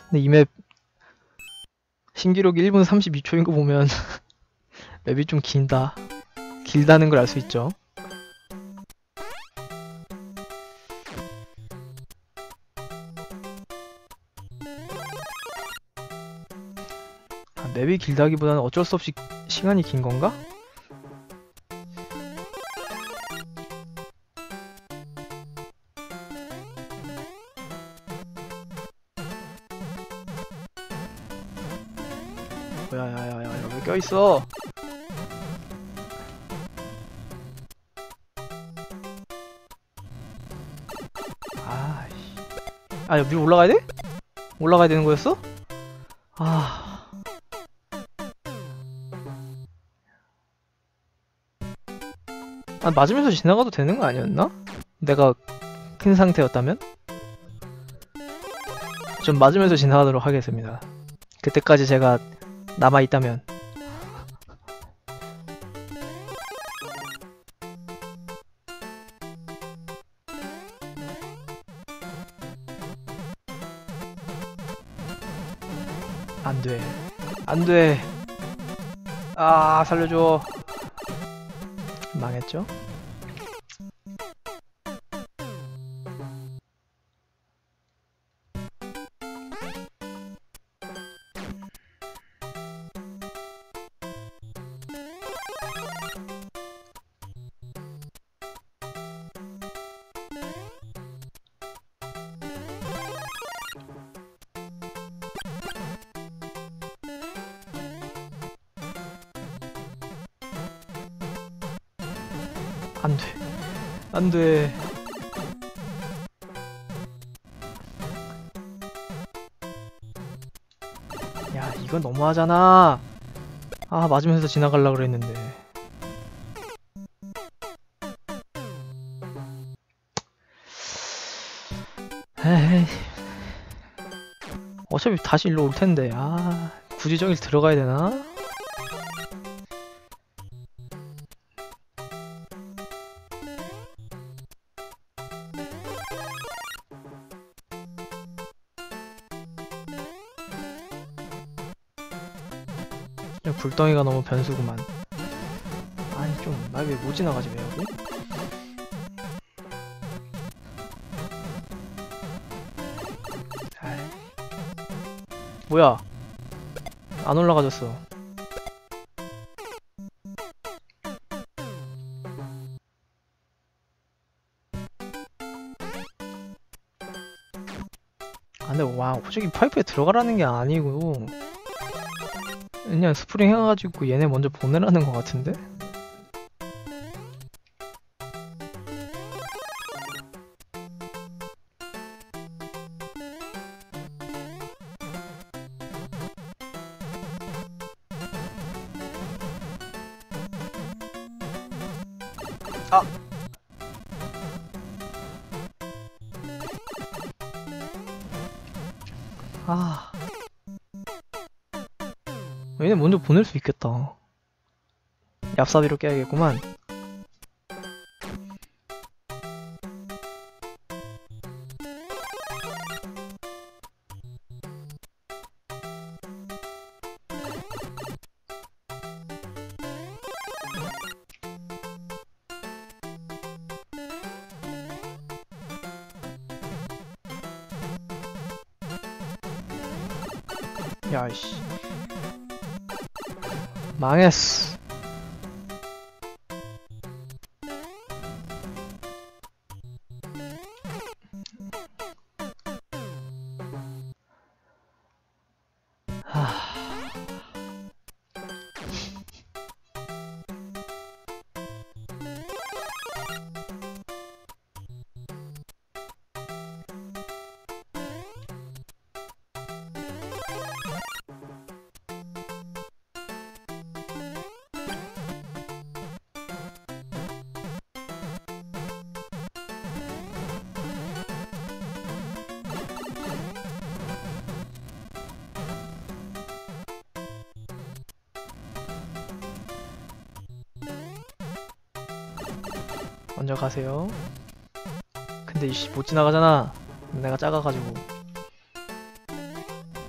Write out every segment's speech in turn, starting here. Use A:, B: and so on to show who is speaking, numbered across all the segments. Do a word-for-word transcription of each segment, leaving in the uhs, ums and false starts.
A: 근데 이 맵 신기록이 일 분 삼십이 초인 거 보면 맵이 좀 긴다. 길다는 걸 알 수 있죠. 아, 맵이 길다기보다는 어쩔 수 없이 시간이 긴 건가? 뭐야, 야야야, 왜 껴있어? 아이씨. 아, 여기 위로 올라가야 돼? 올라가야 되는 거였어? 아. 아, 맞으면서 지나가도 되는 거 아니었나? 내가 큰 상태였다면? 좀 맞으면서 지나가도록 하겠습니다. 그때까지 제가 남아있다면. 안돼. 안돼. 아, 살려줘. 망했죠? 안돼. 안돼. 야, 이건 너무하잖아. 아, 맞으면서 지나가려고 그랬는데. 에이. 어차피 다시 일로 올 텐데. 아, 굳이 저길 들어가야 되나? 불덩이가 너무 변수구만. 아니 좀, 나 왜 못 지나가지 왜 여기? 아이. 뭐야? 안 올라가졌어. 아 근데 와, 저기 파이프에 들어가라는 게 아니고 그냥 스프링 해가지고 얘네 먼저 보내라는 것 같은데? 아! 아... 얘네 먼저 보낼 수 있겠다. 얍사비로 깨야겠구만. 야이씨. 망했어. 하... 먼저 가세요. 근데 이씨 못 지나가잖아. 내가 작아가지고.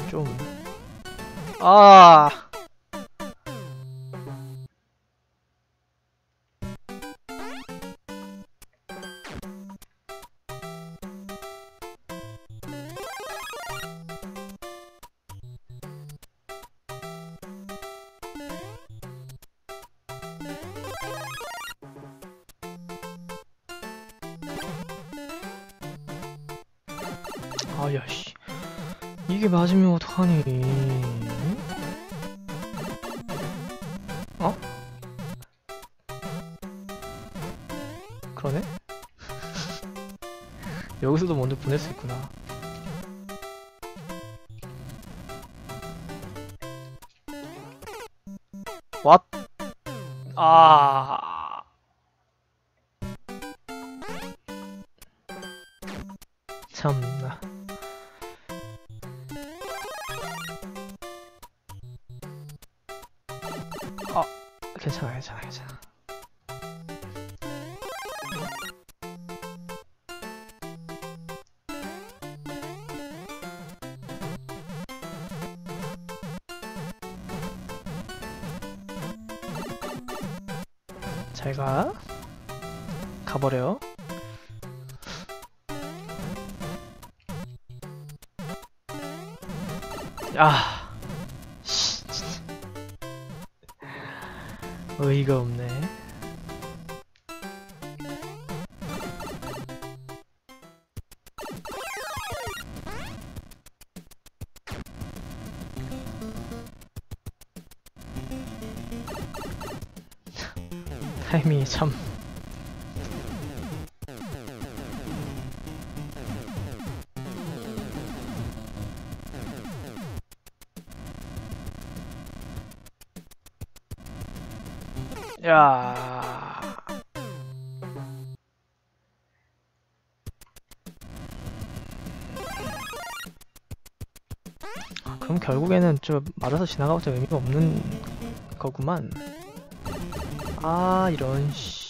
A: 좀. 아. 아야 씨. 이게 맞으면 어떡하니? 어? 그러네? 여기서도 먼저 보낼 수 있구나. 왓? 아. 참나. 아, 괜찮아, 괜찮아, 괜찮아. 잘가. 가버려. 아, 씨, 진짜. 어이가 없네. 타이밍이 참. 야. 그럼 결국에는 좀 맞아서 지나가고자 의미가 없는 거구만. 아, 이런 씨.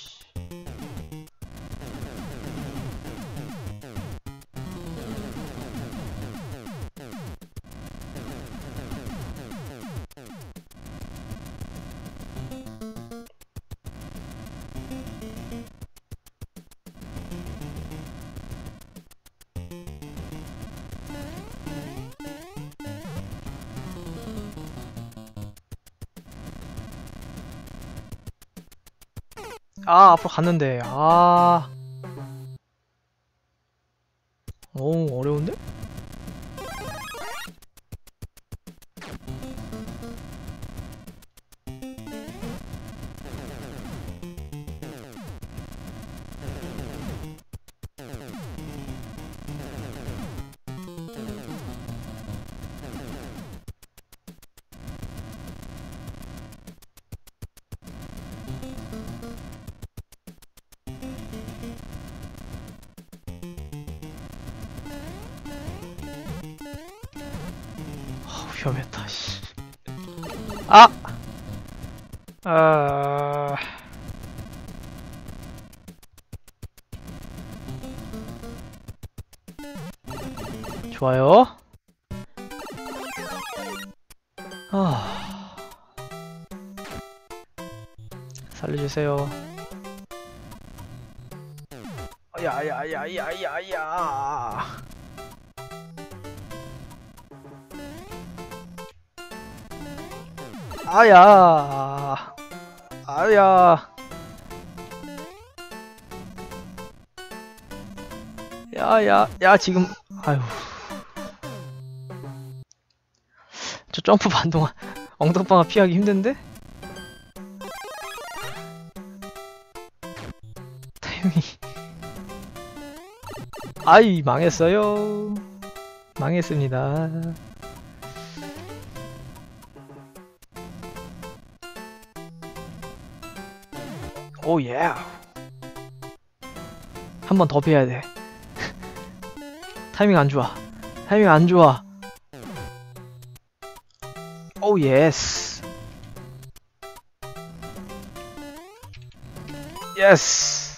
A: 아, 앞으로 갔는데. 아. 오, 어려운데? 위험했다, 씨. 아! 아... 좋아요. 아... 살려주세요. 야야야야야야. 아야, 아야, 야야, 야 지금, 아유, 저 점프 반동아, 엉덩방아 피하기 힘든데? 타이밍, 아이 망했어요, 망했습니다. 오 예. 한 번 더 피해야 돼. 타이밍 안 좋아. 타이밍 안 좋아. 오 예스. 예스.